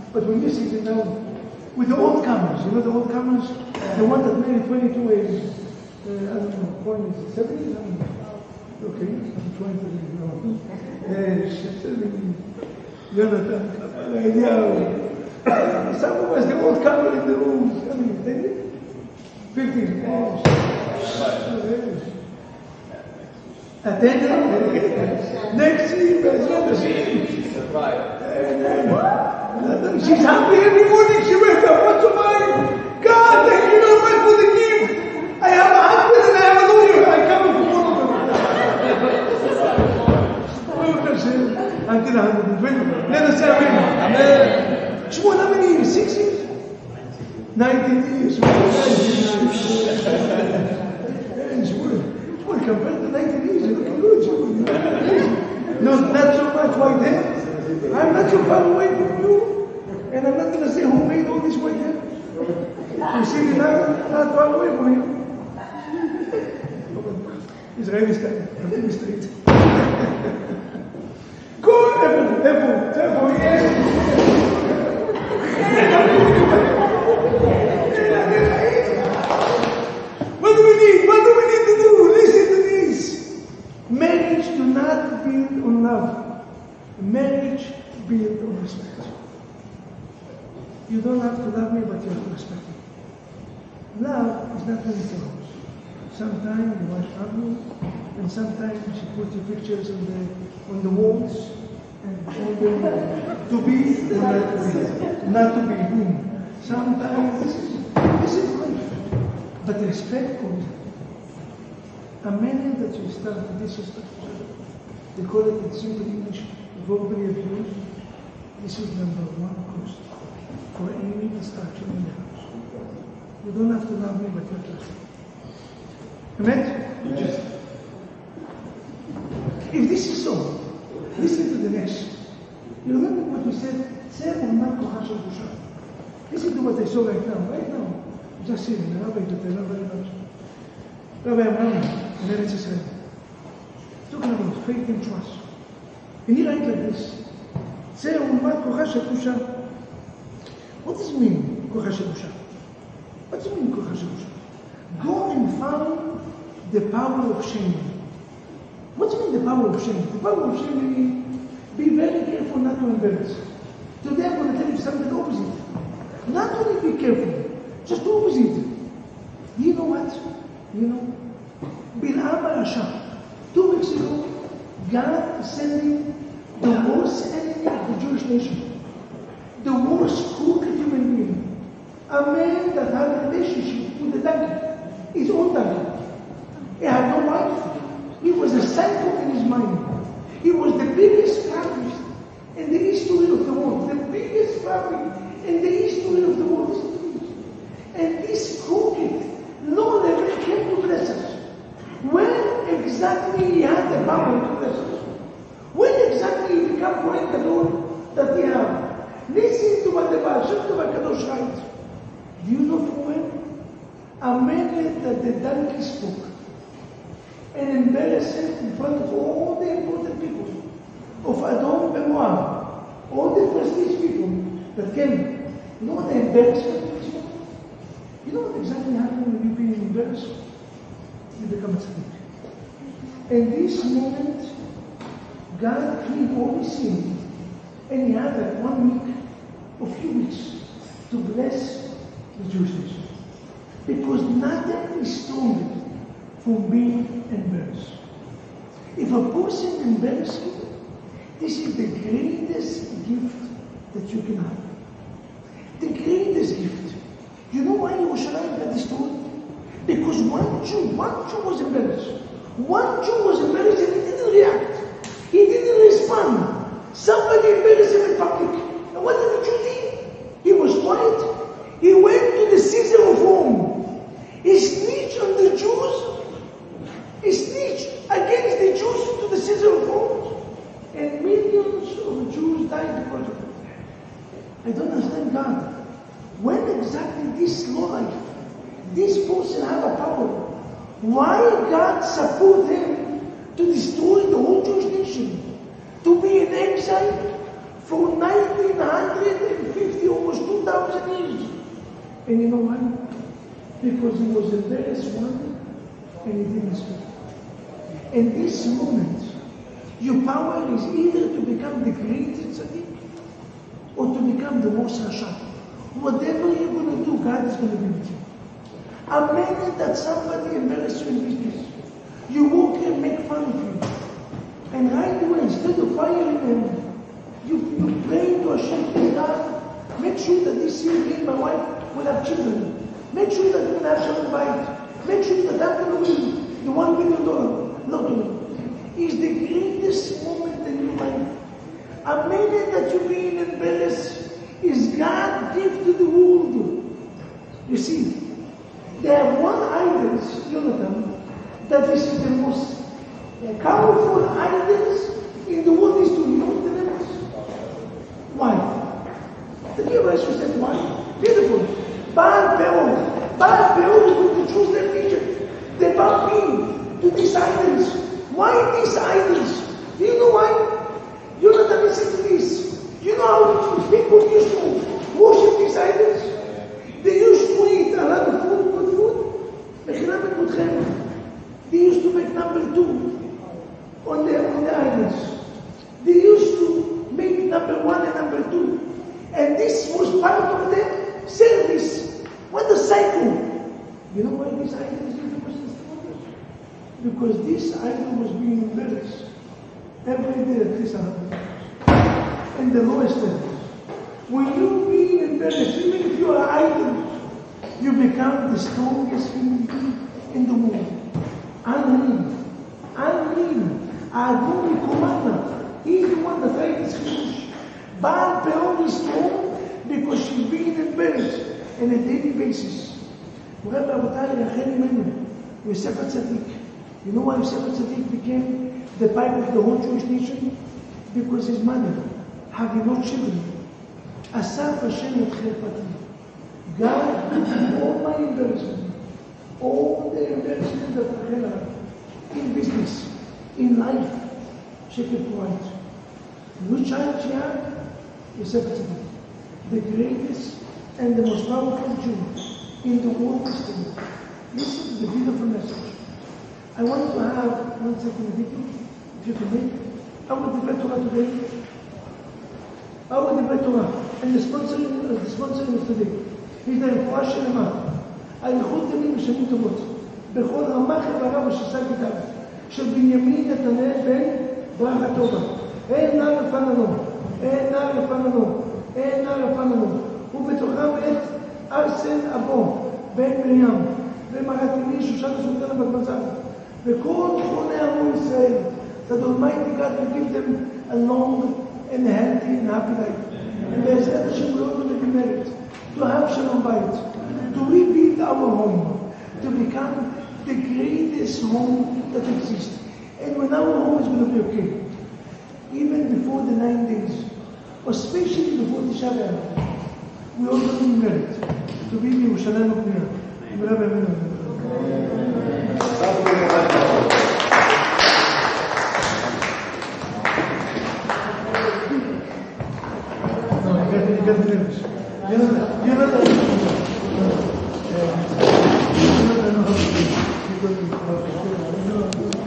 But when you sit down with the old comers, you know the old comers, the one that married 22 age, I don't know, point is 70? Okay, I'm 20, Jonathan, some of us, the old comer in the rooms, I mean, 15 years. Attendant, next week, she's happy every morning she wakes up. What's your mind? God, thank you very much for the gift. I have a husband and I have a lawyer. I come from one of them. Until 120. Let us say amen. She won how many years? 6 years? 19 years. Compared to 19 years, you're looking good. No, not so much white hair. I'm not so far away from you. And I'm not going to say who made all this white hair. You see me not far away from you. Israeli style. I'm straight. Good effort, yes. What do we need? What do we need to do? Listen to this. Marriage do not build on love. Marriage build on respect. You don't have to love me, but you have to respect me. Love is not only to house. Sometimes the wife loves you, and sometimes she puts your pictures on the walls, and to be or not to be. Sometimes this is life. But respect comes. A man that you start to disrespect each other, they call it in simple English, verbally abuse. This is number one cost for any destruction in the house. You don't have to love me, but you have to respect. Amen? Yes. If this is so, listen to the next. You remember what we said? Listen to what I saw right now. Just see me, Rabbi Tutel, Rabbi Abraham, and Eretz Israel. Talking about faith and trust. And he writes like this. What does it mean, Kocha Shebusha? What does it mean, Kocha Shebusha? Go and find the power of shame. What does it mean, the power of shame? The power of shame means be very careful not to embarrass. Today I'm going to tell you something opposite. Not only be careful, just the opposite. You know what? Bil'am Rasha. 2 weeks ago, God is sending the worst enemy of the Jewish nation. The worst crooked human being. A man that had a relationship with a donkey. His own donkey. He had no wife. He was a psycho in his mind. He was the biggest family in the history of the world. The biggest family in the history of the world. And this crooked Lord never came to bless us. When exactly he had the power to bless us? When exactly he became Kohen Gadol that he had? Listen to what the Baal Shem Tov HaKadosh writes. Do you know from when? A minute that the donkey spoke and embarrassed him in front of all the important people of Edom and Moab, all the prestige people that came. You know what the embarrassment is? You know what exactly happened when you being embarrassed? You become a tzaddik. In this moment, God cleaned all his sin, and he had like 1 week, a few weeks, to bless the Jewish nation. Because nothing is stronger from being embarrassed. If a person embarrasses you, this is the greatest gift that you can have. The greatest gift. You know why Yerushalayim got destroyed? Because one Jew was embarrassed. One Jew was embarrassed and he didn't react. He didn't respond. Somebody embarrassed him in public. And what did the Jew do? He was quiet. He went to the Caesar of Rome. He snitched on the Jews. He snitched against the Jews to the Caesar of Rome. And millions of Jews died because of it. I don't understand God. When exactly this life, this person have a power, why God support him to destroy the whole Jewish nation? To be in exile for 1950 And you know why? Because he was embarrassed one and he didn't speak. In this moment, your power is either to become the greatest tzaddik or to become the most rasha. Whatever you're going to do, God is going to be with you. A minute that somebody embarrasses you in business, you walk and make fun of you. And right away, instead of firing them, you pray to Hashem, to God, make sure that this year me and my wife will have children. Make sure that we're going to have Shalom Bayit. Make sure that I'm going to win the $1 million lottery. It's the greatest moment in your life. A minute that you're being embarrassed is God gift to the world. You see, there are one idols, Jonathan, that is the most powerful idols in the world is to know the names. Why? The new version said why? Beautiful. Baal Peor. Baal Peor is going to choose their teacher. They bow me to these idols. Why these idols? Do you know why? You know that listen to this. You know how people used to worship these idols? They used to eat a lot of food, good food. They used to make number 2 on the idols. They used to make number 1 and number 2. And this was part of their service. What the cycle? You know why this idol is different? Because this idol was being embarrassed every day at least 100 times. In the lowest levels. When you being embarrassed, even if you are idol, you become the strongest human being in the world. Unreal. Adon Komana. He's the one that fights Chidush. Baal Peor is strong because she's being embarrassed on a daily basis. Rabbi Abutai Rachel Imenu, Yosef HaTzadik. You know why Yosef HaTzadik became the pipe of the whole Jewish nation? Because his mother had no children. Asaf Hashem et Chilpati. God took all my embarrassment, all the embarrassment that Rachel had in business, in life, she could provide. Which child she had? Yosef HaTzadik. The greatest and the most powerful Jew in the world history. Listen to the beautiful message. I want to have 1 second video, if you can make. I will debate Torah today. I will debate Torah. And the sponsor is today. He's the Refuah Shelema. אריכות ימים ושנים טובות. בכל רמ"ח איבריו ושס"ה גידיו. של בנימין נתנאל בן ברכה טובה. אין נער לפנינו. אין נער לפנינו. אין נער לפנינו. ובתוכם את ארסן אבו, בן מרים, ומרתיני שושן הסולטנה בת מזל. וכל תכוני עמו ישראל. That Almighty God will give them a long and healthy and happy life. And Be'ezrat Hashem will also be married. To have Shalom Bayit. To rebuild our home. To become the greatest home that exists. And when our home is going to be okay, even before the 9 days, especially before the Shabbat, we all going to be married. To be in Yerushalayim Upniyah. No, you got the nervous.